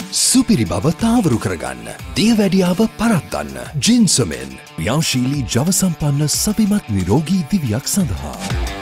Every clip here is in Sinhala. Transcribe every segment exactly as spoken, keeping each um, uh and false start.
සුපිරි බව තාවරු කරගන්න. දියවැඩියාව පරද්දන්න. Ginsomin ක්‍රියාශීලී ජව සම්පන්න සවිමත් නිරෝගී දිවියක් සඳහා.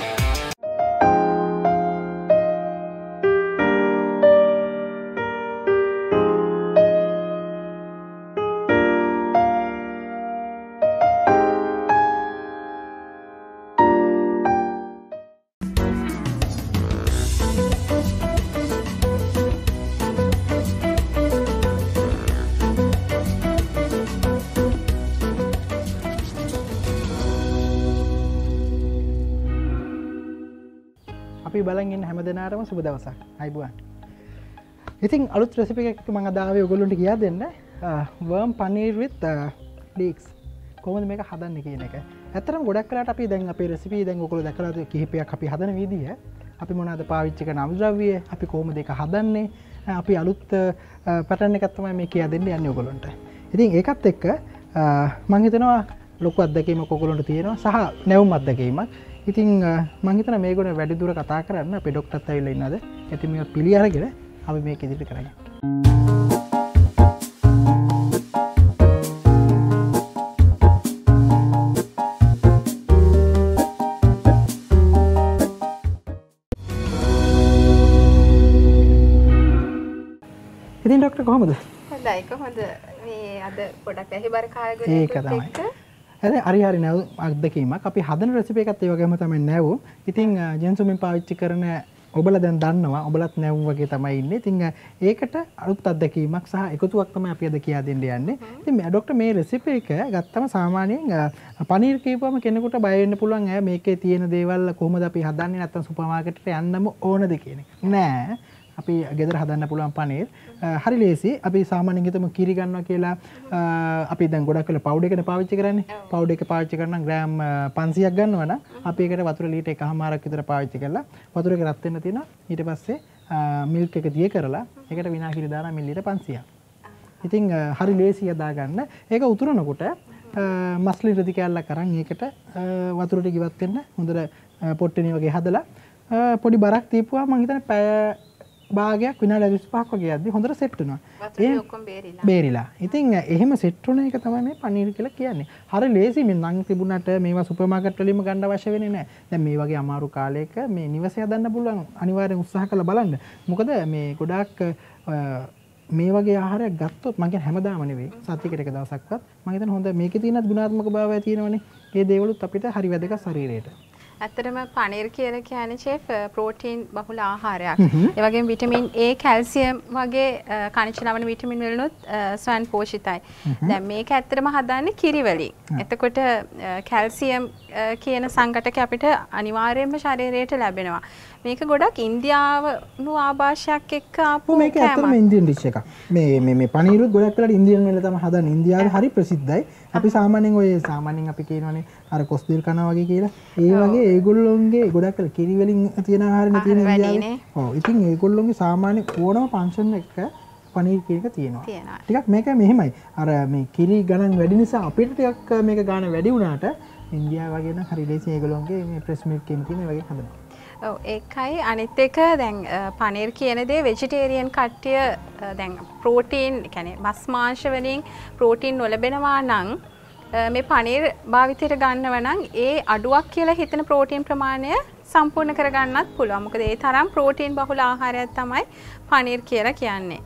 අපි බලන් ඉන්න හැම දෙනාටම සුබ දවසක්. අයබුවන්. ඉතින් අලුත් රෙසිපි එකක් මම අද ආවේ ඔයගොල්ලන්ට කියා දෙන්න. worm paneer with leeks. කොහොමද මේක හදන්නේ කියන එක. ඇත්තටම ගොඩක් වෙලාවට අපි දැන් අපේ රෙසිපි දැන් ඔයගොල්ලෝ දැකලා තියෙන කිහිපයක් අපි හදන විදිය. අපි මොනවද පාවිච්චි කරන අමුද්‍රව්‍ය, අපි කොහොමද ඒක හදන්නේ, අපි අලුත් පැටර්න් එකක් තමයි මේ කියා දෙන්න යන්නේ ඔයගොල්ලන්ට. ඉතින් ඒකත් එක්ක මම හිතනවා ලොකු අත්දැකීමක් ඔයගොල්ලන්ට තියෙනවා සහ නැවුම් අත්දැකීමක්. ඉතින් මම හිතනවා මේ ගොඩ වැඩි දුර කතා කරන්න අපේ ડોක්ටර්ත් ඇවිල්ලා ඉන්නද. ඉතින් මේක පිළි අරගෙන අපි මේක ඉදිරියට කරගන්න. ඉතින් ડોක්ටර් කොහමද? හොඳයි කොහොමද මේ අද පොඩක් ඇහිබර කාගෙන ඒක තමයි. හරි හරි නැව් අත්දැකීමක්. අපි හදන රෙසිපි එකත් ඒ වගේම තමයි නැව්. ඉතින් Ginsomin පාවිච්චි කරන ඔබලා දැන් දන්නවා. ඔබලත් නැව් වගේ තමයි ඉන්නේ. ඉතින් ඒකට අලුත් අත්දැකීමක් සහ එකතුවක් තමයි අපි අද කියා දෙන්න යන්නේ. ඉතින් ડોක්ටර් මේ රෙසිපි එක ගත්තම සාමාන්‍යයෙන් පනීර් කීපුවම කෙනෙකුට බය වෙන්න පුළුවන්. අය මේකේ තියෙන දේවල් කොහොමද අපි හදන්නේ නැත්නම් සුපර් මාකට් එකට යන්නම ඕනද කියන එක. නෑ. අපි ගෙදර හදන්න පුළුවන් පනීර් හරි ලේසි. අපි සාමාන්‍යයෙන් හිතමු කිරි ගන්නවා කියලා අපි දැන් ගොඩක් වෙලා පවුඩර් එකනේ පාවිච්චි කරන්නේ. පවුඩර් එක පාවිච්චි කරනවා ග්‍රෑම් පන්සියයක් ගන්නවා නම් අපි ඒකට වතුර ලීටර් එකමාරක් විතර පාවිච්චි කරලා වතුර එක රත් වෙන්න තියෙනවා. ඊට පස්සේ මිල්ක් එක දිය කරලා ඒකට විනාඩියට දානවා මිලිලීටර් පන්සියයක්. ඉතින් හරි ලේසි යදා ගන්න. ඒක උතුරනකොට මස්ලින් රෙදි කෑල්ලක් අරන් ඒකට වතුරට ඉවත් වෙන්න හොඳට පොට්ටනිය වගේ හදලා පොඩි බරක් දීපුවා මම හිතන්නේ පැය භාගයක් විනාඩි විසිපහක් වගේ යද්දි හොඳට සෙට් වෙනවා. වතුරේ ඔක්කොම බේරිලා. බේරිලා. ඉතින් එහෙම සෙට් වුණ එක තමයි මේ පනීර් කියලා කියන්නේ. හරි ලේසි මේ නම් තිබුණාට මේවා සුපර් මාකට් වලින්ම ගන්න අවශ්‍ය වෙන්නේ නැහැ. දැන් මේ වගේ අමාරු කාලයක මේ නිවසේ හදන්න පුළුවන් අනිවාර්යෙන් උත්සාහ කරලා බලන්න. මොකද මේ ගොඩාක් මේ වගේ ආහාරයක් ගත්තොත් මම කියන්නේ හැමදාම නෙවෙයි. සතියකට එක දවසක්වත් මම හිතන්නේ හොඳ මේකේ තියෙන ගුණාත්මක භාවය තියෙනවනේ. ඒ දේවලුත් අපිට හරි වැදගත් ශරීරයට. ඇත්තටම පනීර් කියලා කියන්නේ චෙෆ් ප්‍රෝටීන් බහුල ආහාරයක්. ඒ වගේම විටමින් A, කැල්සියම් වගේ කනිජ ලවණ විටමින් වලිනුත් ස්වයං පෝෂිතයි. දැන් මේක ඇත්තටම හදන්නේ කිරි වලින්. එතකොට කැල්සියම් කියන සංඝටක අපිට අනිවාර්යයෙන්ම ශරීරයට ලැබෙනවා. මේක ගොඩක් ඉන්දියාව නු ආభాෂයක් එක්ක ආපු මේක ඇත්තටම ඉන්දියන් ඩිෂ් එකක්. මේ මේ මේ පනීරුත් ගොඩක් වෙලාට ඉන්දියන් වල තමයි හදන්නේ. ඉන්දියාවේ හරි ප්‍රසිද්ධයි. අපි සාමාන්‍යයෙන් ඔය සාමාන්‍යයෙන් අපි කියනවානේ අර කොස්දිල් කනවා වගේ කියලා. ඒ වගේ ඒගොල්ලොන්ගේ ගොඩක් වෙලා කිරි වලින් තියෙන ආහාරනේ තියෙන ඉන්දියාවේ. ඔව්. ඉතින් ඒගොල්ලොන්ගේ සාමාන්‍ය ඕනම ෆන්ක්ෂන් එකක පනීර් කීක තියෙනවා. ටිකක් මේක මෙහෙමයි. අර මේ කිරි ගණන් වැඩි නිසා අපිට ටිකක් මේක ගාන වැඩි වුණාට ඉන්දියාව වගේ නම් හරි ලේසි ඒගොල්ලොන්ගේ මේ ප්‍රෙස් මිල්ක් කියන තියෙන වගේ හදනවා. ඔව් ඒකයි අනිත් එක දැන් පනීර් කියන දේ වෙජිටේරියන් කට්ටිය දැන් ප්‍රෝටීන් කියන්නේ මස් මාංශ වලින් ප්‍රෝටීන් නොලැබෙනවා නම් මේ පනීර් භාවිතයට ගන්නව නම් ඒ අඩුවක් කියලා හිතන ප්‍රෝටීන් ප්‍රමාණය සම්පූර්ණ කරගන්නත් පුළුවන්. මොකද ඒ තරම් ප්‍රෝටීන් බහුල ආහාරයක් තමයි පනීර් කියලා කියන්නේ.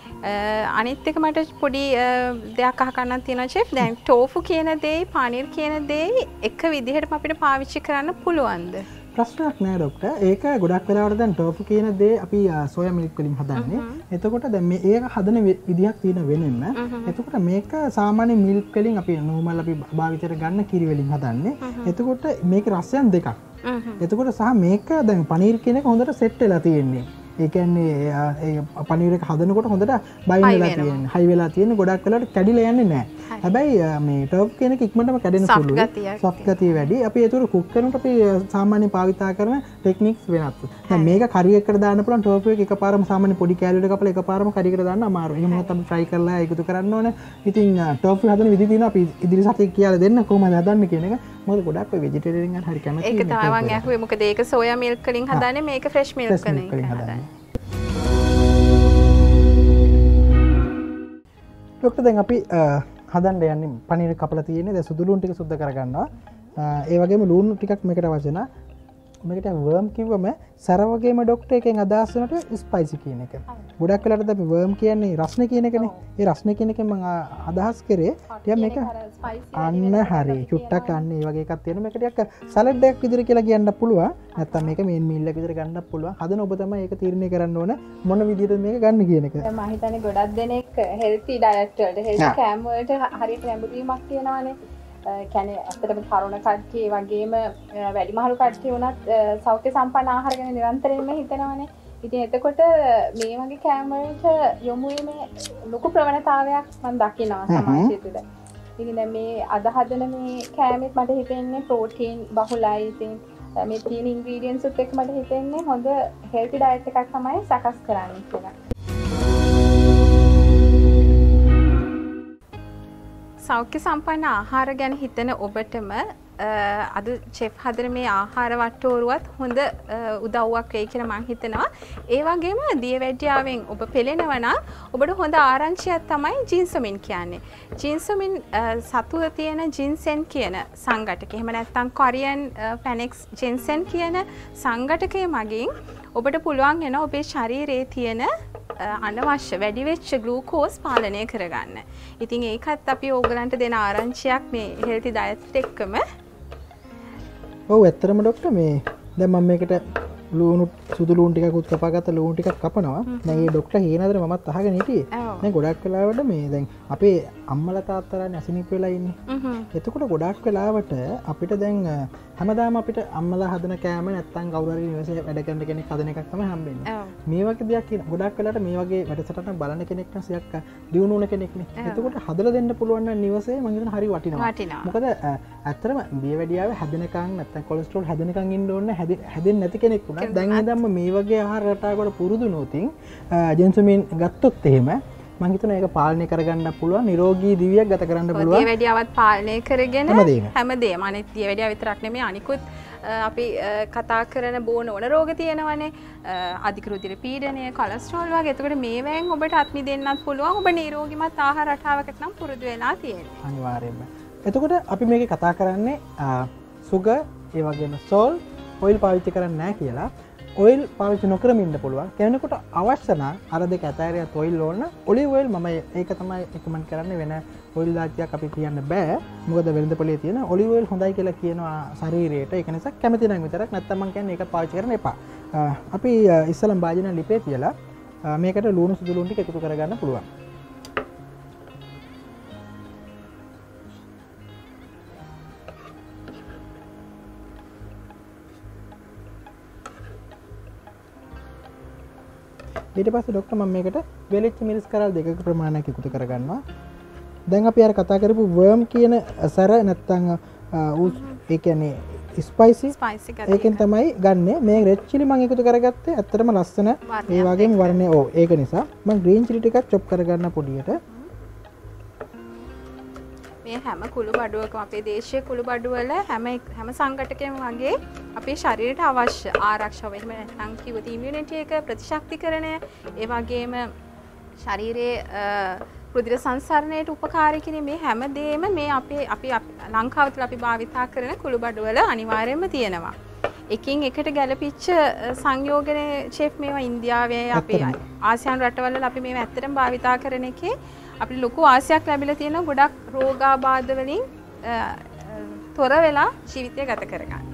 අනිත් එක මට පොඩි දෙයක් අහගන්නත් තියෙනවා චෙෆ්. දැන් ටෝෆු කියන දේ පනීර් කියන දේ එක විදිහටම අපිට පාවිච්චි කරන්න පුළුවන්ද? ප්‍රශ්නයක් නෑ ડોක්ටර්. ඒක ගොඩක් වෙලාවට දැන් ටෝෆු කියන දේ අපි සෝයා මිල්ක් වලින් හදන්නේ. එතකොට දැන් මේ ඒක හදන විදිහක් තියෙන වෙනෙන්න. එතකොට මේක සාමාන්‍ය මිල්ක් වලින් අපි නෝමල් අපි භාවිතයට ගන්න කිරි වලින් හදන්නේ. එතකොට මේක රසයන් දෙකක්. එතකොට සහ මේක දැන් පනීර් කියන එක හොඳට සෙට් වෙලා තියෙන්නේ. ඒ කියන්නේ ඒ පනීර් එක හදනකොට හොඳට බයින් වෙලා තියෙන්නේ. හයි වෙලා තියෙන්නේ. ගොඩක් වෙලාවට කැඩිලා යන්නේ නැහැ. හැබැයි මේ ටෝෆු කියන එක ඉක්මනටම කැඩෙන සුළුයි. සොෆ්ට් ගතිය වැඩි. අපි ඒතර කුක් කරනකොට අපි සාමාන්‍ය භාවිතා කරන ටෙක්නික්ස් වෙනස්. දැන් මේක කරි එකකට දාන්න පුළුවන් ටෝෆු එක එකපාරම සාමාන්‍ය පොඩි කැලරි එක කපලා එකපාරම කරි එකට දාන්න අමාරුයි. එහෙම නැත්නම් අපි try කරලා ඒකතු කරන්න ඕනේ. ඉතින් ටෝෆු හදන විදි තියෙනවා අපි ඉදිරි සතියේ කියලා දෙන්න කොහොමද හදන්නේ කියන එක. මොකද ගොඩක් ඔය වෙජිටේරියන් ගන්න හරි කැමතියි. ඒක තමයි මම අහුවේ. මොකද ඒක සෝයා මිල්ක් වලින් හදන්නේ මේක ෆ්‍රෙෂ් මිල්ක් වලින් හදන්නේ. ડોක්ටර් දැන් අපි හදන්න යන්නේ පනීර කපලා තියෙන්නේ. දැන් සුදු ලුණු ටික සුද්ධ කරගන්නවා. ඒ වගේම ලුණු ටිකක් මේකට අවශ්‍ය නැහැ. මේකට වර්ම් කිව්වම සැර වගේම ડોක්ටර් එකෙන් අදහස් වෙනට ස්පයිසි කියන එක. ගොඩක් වෙලාවට අපි වර්ම් කියන්නේ රස්නේ කියන එකනේ. ඒ රස්නේ කියන එකෙන් මම අදහස් කරේ ටිකක් මේක අන්න හරි. චුට්ටක් අන්න ඒ වගේ එකක් තියෙනවා. මේක ටිකක් සලාඩ් එකක් විදිහට කියලා කියන්න පුළුවන්. නැත්තම් මේක මේන් මීල් එකක් විදිහට ගන්නත් පුළුවන්. හදන ඔබ තමයි ඒක තීරණය කරන්න ඕන මොන විදිහටද මේක ගන්න කියන එක. මම හිතන්නේ ගොඩක් දෙනෙක් හෙල්ති ඩයට් වලට හෙල්ති කෑම වලට හරියට නැඹුරීමක් තියෙනවානේ. කැනේ ඇත්තටම තරුණ කට්ටිය වගේම වැඩිමහලු කට්ටිය වුණත් සෞඛ්‍ය සම්පන්න ආහාර ගැන නිරන්තරයෙන්ම හිතනවානේ. ඉතින් එතකොට මේ වගේ කෑම වලට යොමු වීමේ ලොකු ප්‍රවණතාවයක් මම දකිනවා සමාජය තුළ. ඉතින් දැන් මේ අද හදන මේ කෑමෙත් මට හිතෙන්නේ ප්‍රෝටීන් බහුලයි. ඉතින් මේ තියෙන ඉන්ග්‍රීඩියන්ට්ස් උත් එක්ක මට හිතෙන්නේ හොඳ හෙල්ති ඩයට් එකක් තමයි සකස් කරන්න කියලා. සෞඛ්‍ය සම්පන්න ආහාර ගැන හිතන ඔබටම අද චෙෆ් හදන මේ ආහාර වට්ටෝරුවත් හොඳ උදව්වක් වෙයි කියලා මම හිතනවා. ඒ වගේම දියවැඩියාවෙන් ඔබ පෙළෙනවා නම් ඔබට හොඳ ආරංචියක් තමයි ජින්සොමින් කියන්නේ. ජින්සොමින් සතුව තියෙන ජින්සෙන් කියන සංඝටකය. එහෙම නැත්නම් කොරියන් ෆැනෙක්ස් ජින්සෙන් කියන සංඝටකය මගින් ඔබට පුළුවන් වෙන ඔබේ ශරීරයේ තියෙන අනවශ්‍ය වැඩි වෙච්ච ග්ලූකෝස් පාලනය කරගන්න. ඉතින් ඒකත් අපි ඕගලන්ට දෙන ආරංචියක් මේ හෙල්ති ඩයට් එක්කම. ඔව් ඇත්තටම ડોක්ටර් මේ දැන් මම මේකට ලුණු සුදු ලුණු ටිකකුත් කපාගත්ත ලුණු ටිකක් කපනවා. දැන් මේ ડોක්ටර් හේනදර මමත් අහගෙන හිටියේ. දැන් ගොඩක් වෙලාවට මේ දැන් අපේ අම්මලා තාත්තලානේ අසනීප වෙලා ඉන්නේ. එතකොට ගොඩක් වෙලාවට අපිට දැන් හැමදාම අපිට අම්මලා හදන කෑම නැත්තම් කවුරු හරි නිවසේ වැඩ කරන කෙනෙක් හදන එකක් තමයි හම්බෙන්නේ. මේ වගේ දෙයක් කියන ගොඩක් වෙලාවට මේ වගේ වැඩසටහන බලන කෙනෙක් නම් සියක් දියුණු වුණ කෙනෙක්නේ. එතකොට හදලා දෙන්න පුළුවන් නම් නිවසේ මම හිතන හරි වටිනවා. මොකද ඇත්තටම බියවැඩියාවේ හැදෙනකන් නැත්තම් කොලෙස්ටරෝල් හැදෙනකන් ඉන්න ඕනේ හැදෙන්නේ නැති කෙනෙක් වුණා. දැන් ඉඳන්ම මේ වගේ ආහාර රටාවකට පුරුදු නොතින් ජෙන්සොමින් ගත්තොත් එහෙම මම හිතනවා ඒක පාලනය කරගන්න පුළුවන් නිරෝගී දිවියක් ගත කරන්න පුළුවන්. දියවැඩියාවත් පාලනය කරගෙන හැමදේම අනිත් දියවැඩියාව විතරක් නෙමෙයි අනිකුත් අපි කතා කරන බෝන ඕන රෝග තියෙනවනේ. අධික රුධිර පීඩනය, කොලෙස්ටරෝල් වගේ. එතකොට මේවෙන් ඔබට අත් මිදෙන්නත් පුළුවන්. ඔබ නිරෝගීමත් ආහාර රටාවකට නම් පුරුදු වෙලා තියෙන්නේ. අනිවාර්යයෙන්ම. එතකොට අපි මේකේ කතා කරන්නේ සුගර්, ඒ වගේම සෝල්, ඔයිල් පාවිච්චි කරන්නේ නැහැ කියලා. ඔයිල් පාවිච්චි නොකරම ඉන්න පුළුවන්. කෙනෙකුට අවශ්‍ය නම් අර දෙක ඇතෑරියත් ඔයිල් ඕන. ඔලිව් ඔයිල් මම ඒක තමයි රෙකමන්ඩ් කරන්නේ. වෙන ඔයිල් දාච්චියක් අපි කියන්න බෑ. මොකද වෙළඳපොලේ තියෙන ඔලිව් ඔයිල් හොඳයි කියලා කියනවා ශරීරයට. ඒක නිසා කැමති නම් විතරක් නැත්තම් මම කියන්නේ ඒක පාවිච්චි කරන්න එපා. අපි ඉස්සලම් භාජන ලිපේ තියලා මේකට ලුණු සුදු ලුණු ටික එකතු කරගන්න පුළුවන්. ඊට පස්සේ ડોක්ටර් මම මේකට වෙලිච්ච මිරිස් කරල් දෙකක ප්‍රමාණයක් එකතු කරගන්නවා. දැන් අපි අර කතා කරපු වර්ම් කියන සැර නැත්තම් ඒ කියන්නේ ස්පයිසි ඒකෙන් තමයි ගන්නෙ. මේ රෙඩ් චිලි මම එකතු කරගත්තේ ඇත්තටම ලස්සන ඒ වගේම වර්ණය. ඔව් ඒක නිසා මම ග්‍රීන් චිලි ටිකක් චොප් කරගන්න පොඩියට. මේ හැම කුළු බඩුවකම අපේ දේශීය කුළු බඩුවල හැම හැම සංඝටකයක්ම වගේ අපේ ශරීරයට අවශ්‍ය ආරක්ෂාව එහෙම නැත්නම් කිව්වොත් ඉමුනිටි එක ප්‍රතිශක්තිකරණය ඒ වගේම ශරීරයේ රුධිර සංසරණයට උපකාරී කිරීම මේ හැම දෙයක්ම මේ අපේ අපි ලංකාව තුළ අපි භාවිතා කරන කුළු බඩුවල අනිවාර්යයෙන්ම තියෙනවා. එකින් එකට ගැලපිච්ච සංයෝගනේ චෙෆ් මේවා ඉන්දියාවේ අපි ආසියානු රටවල අපි මේවා ඇත්තටම භාවිතා කරන එකේ අපිට ලොකු ආසයක් ලැබිලා තියෙනවා. ගොඩක් රෝගාබාධ වලින් තොර වෙලා ජීවිතය ගත කරගන්න.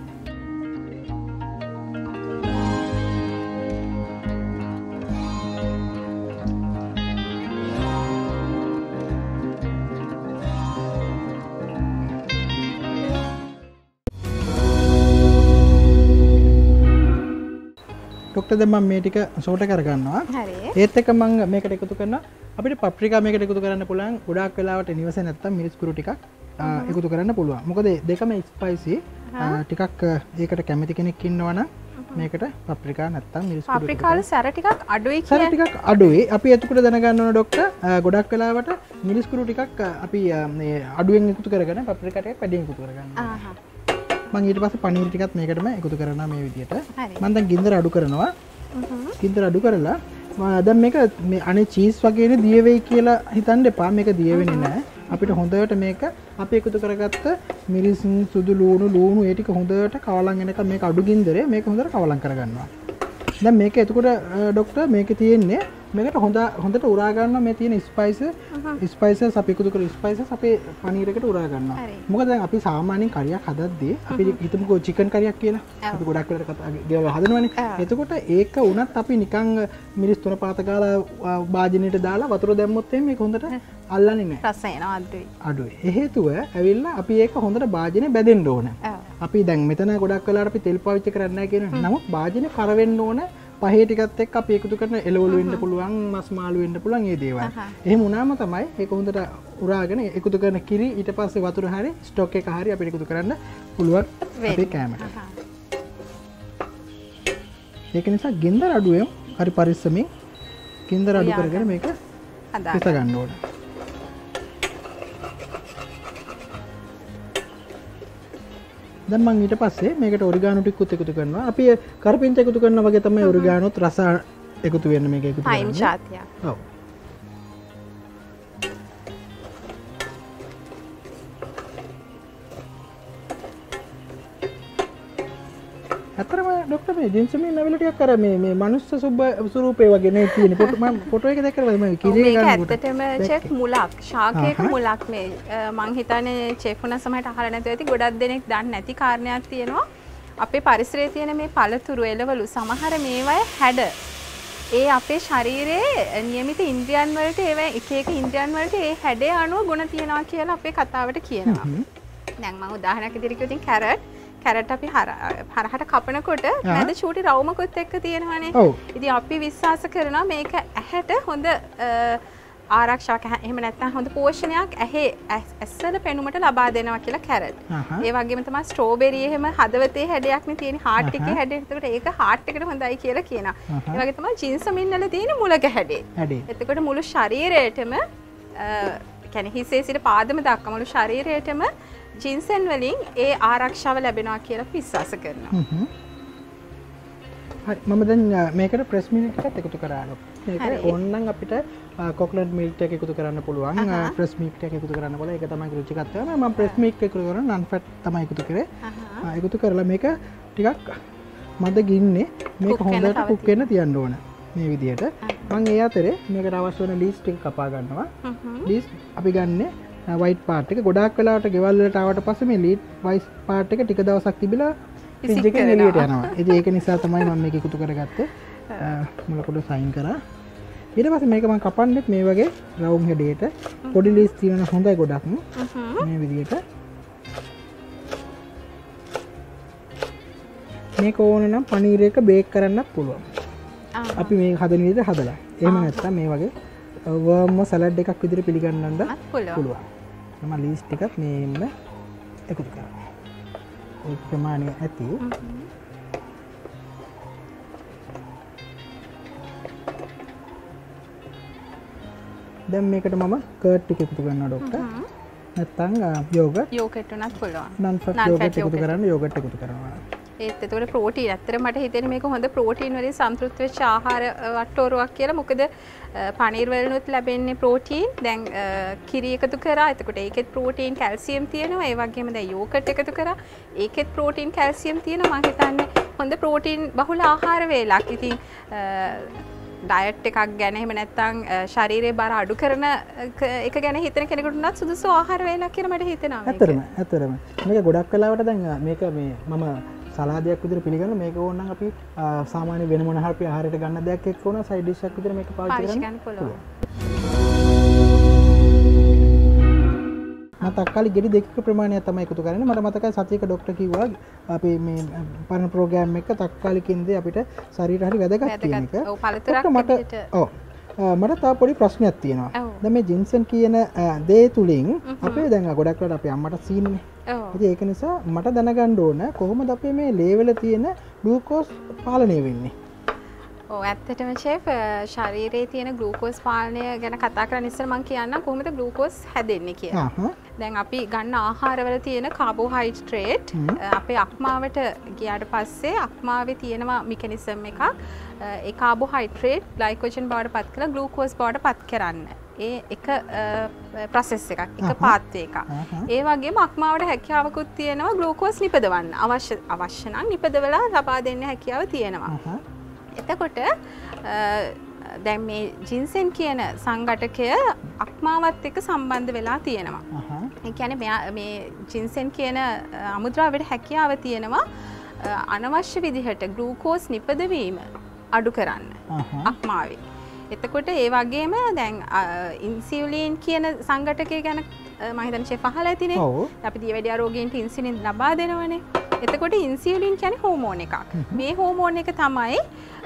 ડોක්ටර් දැන් මම මේ ටික සෝට කරගන්නවා. ඒත් එක්ක මම මේකට එකතු කරනවා අපිට පප්‍රිකා මේකට එකතු කරන්න පුළුවන්. ගොඩාක් වෙලාවට නිවසේ නැත්තම් මිරිස් කුරු ටිකක් එකතු කරන්න පුළුවන්. මොකද දෙකම ස්පයිසි. ටිකක් ඒකට කැමති කෙනෙක් ඉන්නවනම් මේකට පප්‍රිකා නැත්තම් මිරිස් කුරු පප්‍රිකාවල සැර ටිකක් අඩුයි කියන්නේ. සැර ටිකක් අඩුයි. අපි එතකොට දැනගන්න ඕන ડોක්ටර් ගොඩක් වෙලාවට මිරිස් කුරු ටිකක් අපි මේ අඩුවෙන් එකතු කරගෙන පප්‍රිකා ටිකක් වැඩියෙන් එකතු කරගන්න. මම ඊට පස්සේ පනීර් ටිකත් මේකටම එකතු කරනවා මේ විදියට. මම දැන් ගින්දර අඩු කරනවා. ගින්දර අඩු කරලා දැන් මේක මේ අනේ චීස් වගේනේ දිය වෙයි කියලා හිතන්න එපා. මේක දිය වෙන්නේ නැහැ. අපිට හොඳට මේක අපි එකතු කරගත්ත මිරිස් සුදු ලූණු ලූණු ඒ ටික හොඳට කවලම් එනකම් මේක අඩු ගින්දරේ මේක හොඳට කවලම් කරගන්නවා. දැන් මේක එතකොට ડોක්ටර් මේකේ තියෙන්නේ මේකට හොඳ හොඳට උරා ගන්නවා මේ තියෙන ස්පයිසස් ස්පයිසස් අපි එකතු කර ස්පයිසස් අපේ පනීර් එකට උරා ගන්නවා. මොකද දැන් අපි සාමාන්‍යයෙන් කරියක් හදද්දී අපි හිතමුකෝ චිකන් කරියක් කියලා. අපි ගොඩක් වෙලාවට කතා ගෙවල් හදනවනේ. එතකොට ඒක උනත් අපි නිකන් මිරිස් තුන පාත ගාලා භාජනයට දාලා වතුර දැම්මොත් එimhe මේක හොඳට අල්ලන්නේ නැහැ. රස එනවා අඩුයි. අඩුයි. ඒ හේතුව ඇවිල්ලා අපි ඒක හොඳට භාජනේ බැදෙන්න ඕන. අපි දැන් මෙතන ගොඩක් වෙලාවට අපි තෙල් පාවිච්චි කරන්නේ නැහැ කියනවා. නමුත් භාජනේ කර වෙන්න ඕන. පහේ ටිකත් එක්ක අපි එකතු කරන එළවලු වෙන්න පුළුවන්, මස් මාළු වෙන්න පුළුවන් මේ දේවල්. එහෙම වුණාම තමයි ඒක හොඳට උරාගෙන එකතු කරන කිරි ඊට පස්සේ වතුර හරි ස්ටොක් එක හරි අපිට එකතු කරන්න පුළුවන් අපේ කෑමට. ඒක නිසා ගින්දර අඩුවෙන් හරි පරිස්සමින් ගින්දර අඩු කරගෙන මේක පිස ගන්න ඕන. දැන් මම ඊට පස්සේ මේකට ඔරිගානෝ ටිකකුත් එකතු කරනවා. අපි කරපිංච එකතු කරනවා වගේ තමයි ඔරිගානෝත් රස එකතු වෙන්න මේක එකතු කරන්නේ. තයිම් ජාතිය. ඔව්. අතරම ડોක්ටර් මේ ජින්සමින් නවිල ටිකක් අර මේ මේ මනුස්ස සුබ ස්වරූපේ වගේ නේ තියෙන්නේ. ෆොටෝ මම ෆොටෝ එක දැක්කම මම කිරේ ගන්නකොට. මේක ඇත්තටම චෙක් මුලක්. ශාකයක මුලක් මේ මං හිතන්නේ චෙෆ් උනා සමහරට අහලා නැතුව ඇති ගොඩක් දෙනෙක් දන්නේ නැති කාරණයක් තියෙනවා. අපේ පරිසරයේ තියෙන මේ පළතුරු එළවලු සමහර මේවායේ හැඩ ඒ අපේ ශරීරයේ නියමිත ඉන්ද්‍රියන් වලට ඒවා එක එක ඉන්ද්‍රියන් වලට ඒ හැඩේ අනුව ගුණ තියනවා කියලා අපේ කතාවට කියනවා. දැන් මම උදාහරණයක් විදිහට කිව්වොත් කැරට් කැරට් අපි හරහට කපනකොට මැද චූටි රවුමකුත් එක්ක තියෙනවානේ. ඉතින් අපි විශ්වාස කරනවා මේක ඇහැට හොඳ ආරක්ෂාවක් එහෙම නැත්නම් හොඳ පෝෂණයක් ඇහි ඇස්සල පෙනුමට ලබා දෙනවා කියලා කැරට්. ඒ වගේම තමයි ස්ට්‍රෝබෙරි එහෙම හදවතේ හැඩයක් නේ තියෙන හાર્ට් එකේ හැඩය. එතකොට ඒක හાર્ට් එකට හොඳයි කියලා කියනවා. ඒ වගේ තමයි ජින්සමින් වල තියෙන මුලක හැඩේ. එතකොට මුළු ශරීරයටම කියන්නේ හිසේ සිට පාදම දක්වා මුළු ශරීරයටම ජින්සන් වලින් ඒ ආරක්ෂාව ලැබෙනවා කියලා විශ්වාස කරනවා. හරි මම දැන් මේකට ප්‍රෙස් මිල්ක් එකත් එකතු කරාලු. මේක ඕනනම් අපිට කොකොනට් මිල්ක් එක එකතු කරන්න පුළුවන්. ප්‍රෙස් මිල්ක් එක එකතු කරන්න පුළුවන්. ඒක තමයි රුචිකත්වය. මම ප්‍රෙස් මිල්ක් එකතු කරන නන් ෆැට් තමයි එකතු කරේ. එකතු කරලා මේක ටිකක් මද ගින්නේ මේක හොඳට කුක් වෙන්න තියන්න ඕන. මේ විදිහට. මම ඒ අතරේ මේකට අවශ්‍ය වෙන ලීස් ටික කපා ගන්නවා. ලීස් අපි ගන්නේ වයිට් පාර්ට් එක ගොඩාක් වෙලාවට ගෙවල් වලට ආවට පස්සේ මේ ලීඩ් වයිට් පාර්ට් එක ටික දවසක් තිබිලා ෆ්‍රිජ් එකෙන් එළියට යනවා. ඉතින් ඒක නිසා තමයි මම මේක එකතු කරගත්තේ. මුලකොට සයින් කරා. ඊට පස්සේ මේක මම කපන්නෙත් මේ වගේ රවුම් හෙඩේට පොඩි ලීස් තියෙන හොඳයි ගොඩක්. මේ විදිහට. මේක ඕන නම් පනීර් එක බේක් කරන්නත් පුළුවන්. අපි මේක හදන විදිහට හදලා. එහෙම නැත්නම් මේ වගේ වර්ම සලාඩ් එකක් විදිහට පිළිගන්නන්න පුළුවන්. මම ලීස් ටිකක් මේන්න එකතු කරනවා. ඒ ප්‍රමාණය ඇති. දැන් මේකට මම කර්ඩ් ටික එකතු කරනවා ડોක්ටර්. නැත්නම් යෝගට් යෝගට් උනත් පුළුවන්. නන් ෆැට් යෝගට් එකතු කරන්න යෝගට් එකතු කරනවා. ඒත් එතකොට ප්‍රෝටීන් ඇත්තට මට හිතෙන්නේ මේක හොඳ ප්‍රෝටීන් වලින් සම්ප්‍රයුක්ත වෙච්ච ආහාර වට්ටෝරුවක් කියලා. මොකද පනීර් වලිනුත් ලැබෙන්නේ ප්‍රෝටීන්. දැන් කිරි එකතු කරා. එතකොට ඒකෙත් ප්‍රෝටීන් කැල්සියම් තියෙනවා. ඒ වගේම දැන් යෝගට් එකතු කරා. ඒකෙත් ප්‍රෝටීන් කැල්සියම් තියෙනවා. මම හිතන්නේ හොඳ ප්‍රෝටීන් බහුල ආහාර වේලක්. ඉතින් ඩයට් එකක් ගැන එහෙම නැත්නම් ශරීරයේ බර අඩු කරන එක ගැන හිතන කෙනෙකුට උනත් සුදුසු ආහාර වේලක් කියලා මට හිතෙනවා. ඇත්තටම ඇත්තටම මේක ගොඩක් වෙලාවට දැන් මේක මේ මම සලාදයක් විදිහට පිළිගන්න මේක ඕනනම් අපි සාමාන්‍ය වෙන මොන හරි ආහාරයට ගන්න දෙයක් එක්ක ඕන සයිඩ් ඩිෂ් එකක් විදිහට මේක පාවිච්චි කරන්න පුළුවන්. මම තක්කාලි ගෙඩි දෙකක ප්‍රමාණයක් තමයි එකතු කරන්නේ. මට මතකයි සතියක ડોක්ටර් කිව්වා අපි මේ පරණ ප්‍රෝග්‍රෑම් එක තක්කාලි කින්දේ අපිට ශරීරය හරි වැදගත් කියන එක. ඔව් පළතුරක් විදිහට. ඔව්. මට තව පොඩි ප්‍රශ්නයක් තියෙනවා. දැන් මේ ජින්සන් කියන දේ තුලින් අපේ දැන් ගොඩක් වෙලාවට අපේ අම්මට සීනිනේ. ඉතින් ඒක නිසා මට දැනගන්න ඕන කොහොමද අපේ මේ ලේවල තියෙන ග්ලූකෝස් පාලනය වෙන්නේ? ඔව් ඇත්තටම ෂෙෆ් ශරීරයේ තියෙන ග්ලූකෝස් පාලනය ගැන කතා කරන්න ඉස්සෙල්ලා මම කියන්නම් කොහොමද ග්ලූකෝස් හැදෙන්නේ කියලා. දැන් අපි ගන්න ආහාරවල තියෙන කාබෝහයිඩ්‍රේට් අපේ අක්මාවට ගියාට පස්සේ අක්මාවේ තියෙනවා මෙකනිසම් එකක් ඒ කාබෝහයිඩ්‍රේට් ග්ලයිකෝජන් බවට පත් කරලා ග්ලූකෝස් බවට පත් කරන්න. ඒ එක ප්‍රොසෙස් එකක් එක පාත්වය එකක්. ඒ වගේම අක්මාවට හැකියාවකුත් තියෙනවා ග්ලූකෝස් නිපදවන්න. අවශ්‍ය අවශ්‍ය නම් නිපදවලා ලබා දෙන්න හැකියාව තියෙනවා. එතකොට දැන් මේ ජින්සෙන් කියන සංඝටකය අක්මාවත් එක්ක සම්බන්ධ වෙලා තියෙනවා. ඒ කියන්නේ මේ ජින්සෙන් කියන අමුද්‍රව්‍යයට හැකියාව තියෙනවා අනවශ්‍ය විදිහට ග්ලූකෝස් නිපදවීම අඩු කරන්න අක්මාවේ. එතකොට ඒ වගේම දැන් ඉන්සියුලින් කියන සංඝටකය ගැන මම හිතන්නේ ෂෙෆ් අහලා ඇතිනේ. අපි දියවැඩියා රෝගීන්ට ඉන්සියුලින් ලබා දෙනවනේ. එතකොට ඉන්සියුලින් කියන්නේ හෝමෝන් එකක්. මේ හෝමෝන් එක තමයි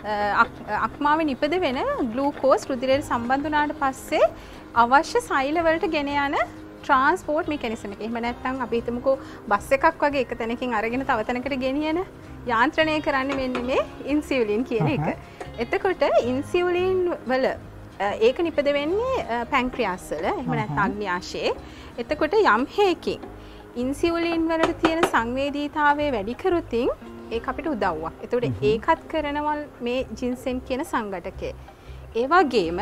අක්මාවේ නිපද වෙන ග්ලූකෝස් රුධිරයට සම්බන්ධ වුණාට පස්සේ අවශ්‍ය සෛල වලට ගෙන යන ට්‍රාන්ස්පෝර්ට් මෙකැනිසම් එක. එහෙම නැත්නම් අපි හිතමුකෝ බස් එකක් වගේ එක තැනකින් අරගෙන තව තැනකට ගෙනියන යාන්ත්‍රණය කරන්නේ මෙන්න මේ ඉන්සියුලින් කියන එක. එතකොට ඉන්සියුලින් වල ඒක නිපද වෙන්නේ පැන්ක්‍රියාස් වල. එහෙම නැත්නම් අග්න්‍යාශයේ. එතකොට යම් හේකින් ඉන්සියුලින් වලට තියෙන සංවේදීතාවය වැඩි කරුතින් ඒක අපිට උදව්වක්. එතකොට ඒකත් කරනවා මේ ජින්සෙන් කියන සංඝටකය. ඒ වගේම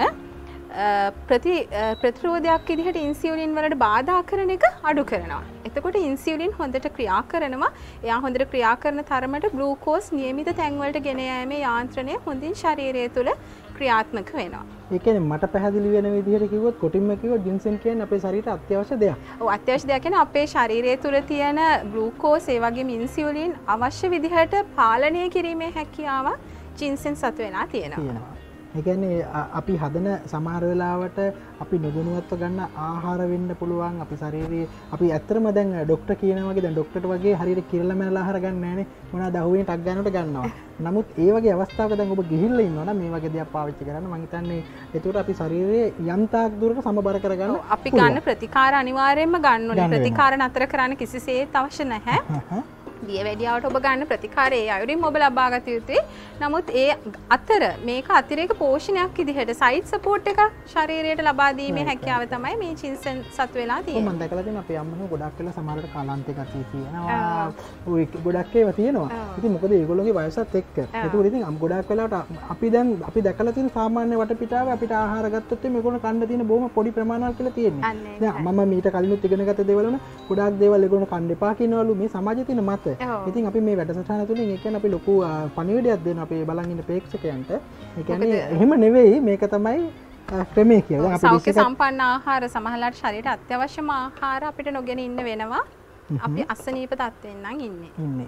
ප්‍රති ප්‍රතිරෝධයක් විදිහට ඉන්සියුලින් වලට බාධා කරන එක අඩු කරනවා. එතකොට ඉන්සියුලින් හොඳට ක්‍රියා කරනවා. එයා හොඳට ක්‍රියා කරන තරමට ග්ලූකෝස් නියමිත තැන් වලට ගෙන යෑමේ යාන්ත්‍රණය හොඳින් ශරීරය තුළ ක්‍රියාත්මක වෙනවා. ඒ කියන්නේ මට පැහැදිලි වෙන විදිහට කිව්වොත් කොටින්ම කිව්වොත් ජින්සෙන් කියන්නේ අපේ ශරීරයට අත්‍යවශ්‍ය දෙයක්. ඔව් අත්‍යවශ්‍ය දෙයක් කියන්නේ අපේ ශරීරය තුළ තියෙන ග්ලූකෝස් ඒ වගේම ඉන්සියුලින් අවශ්‍ය විදිහට පාලනය කිරීමේ හැකියාව ජින්සෙන් සතු වෙලා තියෙනවා. ඒ කියන්නේ අපි හදන සමහර වෙලාවට අපි නොදැනුවත්ව ගන්න ආහාර වෙන්න පුළුවන් අපි ශරීරයේ අපි ඇත්තටම දැන් ડોක්ටර් කියනවා වගේ දැන් ડોක්ටර්ට වගේ හරියට කිරලා මැනලා ආහාර ගන්න නැහැනේ මොනවාද අහුවෙන ටක් ගන්නකොට ගන්නවා. නමුත් ඒ වගේ අවස්ථාවක දැන් ඔබ ගිහිල්ලා ඉන්නවා නම් මේ වගේ දේවල් පාවිච්චි කරන්න මම හිතන්නේ ඒකට අපි ශරීරයේ යම්තාක් දුරට සමබර කරගන්න අපි ගන්න ප්‍රතිකාර අනිවාර්යයෙන්ම ගන්න ඕනේ. ප්‍රතිකාර නතර කරන්න කිසිසේත් අවශ්‍ය නැහැ. දියවැඩියාවට ඔබ ගන්න ප්‍රතිකාරය ඒ අයුරින් ඔබ ලබා ගත යුතුයි. නමුත් ඒ අතර මේක අතිරේක පෝෂණයක් විදිහට සයිඩ් සපෝට් එකක් ශරීරයට ලබා දීමේ හැකියාව තමයි මේ ජින්සෙන් සතු වෙලා තියෙන්නේ. මම දැකලා තියෙනවා අපේ අම්මෝ ගොඩක් වෙලා සමහරට කාලාන්තේ ගතිය තියෙනවා. ඔය ගොඩක් ඒවා තියෙනවා. ඉතින් මොකද ඒගොල්ලෝගේ වයසත් එක්ක. ඒක උඩ ඉතින් ගොඩක් වෙලාවට අපි දැන් අපි දැකලා තියෙන සාමාන්‍ය වටපිටාවේ අපිට ආහාර ගත්තොත් මේගොල්ලෝ කන්න තියෙන බොහොම පොඩි ප්‍රමාණයක් කියලා තියෙන්නේ. දැන් මම මීට කලිනුත් ඉගෙන ගත්ත දේවල් වල ගොඩක් දේවල් ඒගොල්ලෝ කන්න එපා කියනවලු මේ සමාජයේ තියෙන මත. ඉතින් අපි මේ වැඩසටහන තුලින් ඒ කියන්නේ අපි ලොකු පණිවිඩයක් දෙනවා අපේ බලන් ඉන්න ප්‍රේක්ෂකයන්ට. ඒ කියන්නේ එහෙම නෙවෙයි මේක තමයි ක්‍රමය කියලා. අපි සෞඛ්‍ය සම්පන්න ආහාර සමහරවිට ශරීරයට අත්‍යවශ්‍යම ආහාර අපිට නොගෙන ඉන්න වෙනවා. අපි අසනීප තත්ත්වෙන් නම් ඉන්නේ. ඉන්නේ.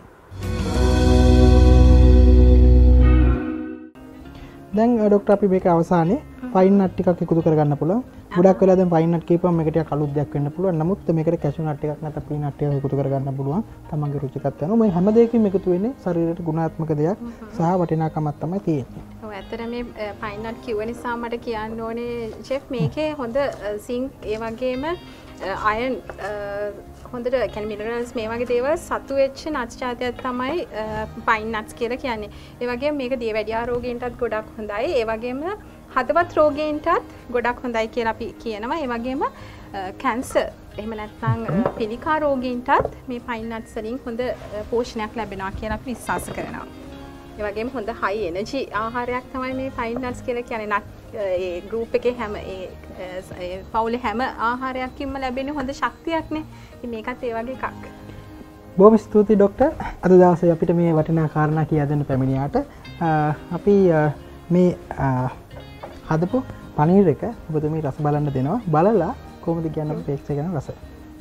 දැන් ડોක්ටර් අපි මේක අවසානයේ පයින් නට් ටිකක් එකතු කරගන්න පුළුවන්. ගොඩක් වෙලා දැන් පයින් නට් කීපම මේක ටිකක් අලුත් දෙයක් වෙන්න පුළුවන්. නමුත් මේකට කැෂු නට් ටිකක් නැත්නම් පීනට් ටිකක් එකතු කරගන්න පුළුවන්. තමන්ගේ රුචිකත්වය අනුව මේ හැම දෙයකින්ම එකතු වෙන්නේ ශරීරයට ගුණාත්මක දෙයක් සහ වටිනාකමක් තමයි තියෙන්නේ. ඔව් ඇත්තට මේ පයින් නට් කිව්ව නිසා මට කියන්න ඕනේ ෂෙෆ් මේකේ හොඳ සිංක් ඒ වගේම අයන් හොඳට කියන්නේ මිනරල්ස් මේ වගේ දේවල් සතු වෙච්ච නට්ස් జాතියක් තමයි පයින් නට්ස් කියලා කියන්නේ. ඒ වගේම මේක දියවැඩියා රෝගීන්ටත් ගොඩක් හොඳයි. ඒ වගේම හදවත් රෝගීන්ටත් ගොඩක් හොඳයි කියලා අපි කියනවා. ඒ වගේම කැන්සර් එහෙම නැත්නම් පිළිකා රෝගීන්ටත් මේ පයින් නට්ස් වලින් හොඳ පෝෂණයක් ලැබෙනවා කියලා අපි විශ්වාස කරනවා. ඒ වගේම හොඳ හයි එනර්ජි ආහාරයක් තමයි මේ පයින් නට්ස් කියලා කියන්නේ. නට් ඒ ගෲප් එකේ හැම ඒ පවුලේ හැම ආහාරයක්ින්ම ලැබෙන හොඳ ශක්තියක්නේ. ඉතින් මේකත් ඒ වගේ එකක්. බොහොම ස්තුතියි ડોක්ටර්. අද දවසේ අපිට මේ වටිනා කාරණා කියා දෙන්න පැමිණියාට. අපි මේ හදපු පනීර් එක ඔබතුමී රස බලන්න දෙනවා. බලලා කොහොමද කියන්නේ අපි පේක්ෂ කරන රස.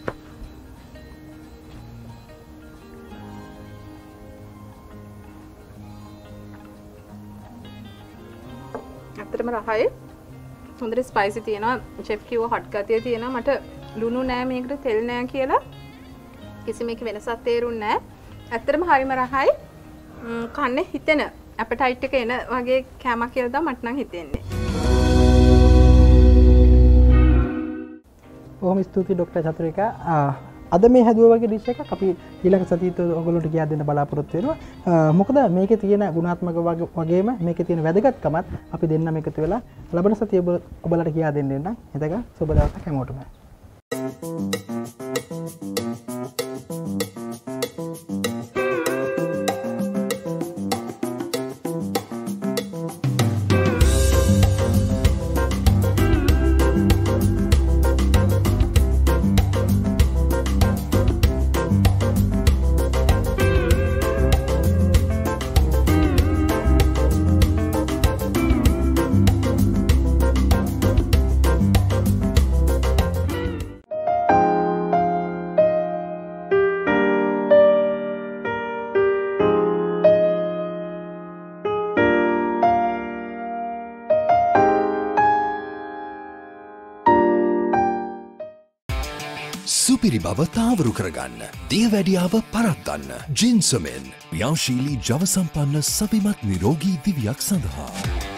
ඇත්තටම රහයි. හොඳට ස්පයිසි තියෙනවා. චෙෆ් කිව්ව හොට් ගතිය තියෙනවා. මට ලුණු නෑ මේකට තෙල් නෑ කියලා කිසිම එක වෙනසක් තේරුන්නේ නෑ. ඇත්තටම හරිම රහයි. කන්නේ හිතෙන ඇපටයිට් එක එන වගේ කෑමක් කියලා තමයි මට නම් හිතෙන්නේ. බොහොම ස්තුතියි ડોක්ටර් චතුරිකා. අද මේ හැදුවා වගේ ඩිෂ් එකක් අපි ඊළඟ සතියේත් ඔයගොල්ලෝට කියා දෙන්න බලාපොරොත්තු වෙනවා. මොකද මේකේ තියෙන ගුණාත්මක වගේම මේකේ තියෙන වැදගත්කමත් අපි දෙන්නම එකතු වෙලා ලබන සතියේ ඔබලට කියා දෙන්න නම්. එතක සුබ දවසක් හැමෝටම. සුපිරි බව තාවරු කරගන්න. දියවැඩියාව පරද්දන්න. Ginsomin. යාශීලී ජව සම්පන්න සවිමත් නිරෝගී දිවියක් සඳහා.